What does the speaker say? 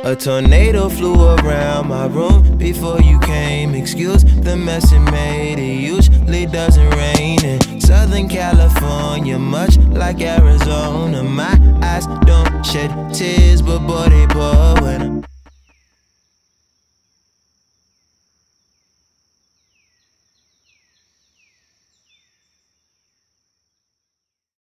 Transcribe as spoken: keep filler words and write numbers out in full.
A tornado flew around my room before you came. Excuse the mess it made. It usually doesn't rain in Southern California, much like Arizona. My eyes don't shed tears, but boy they pour when I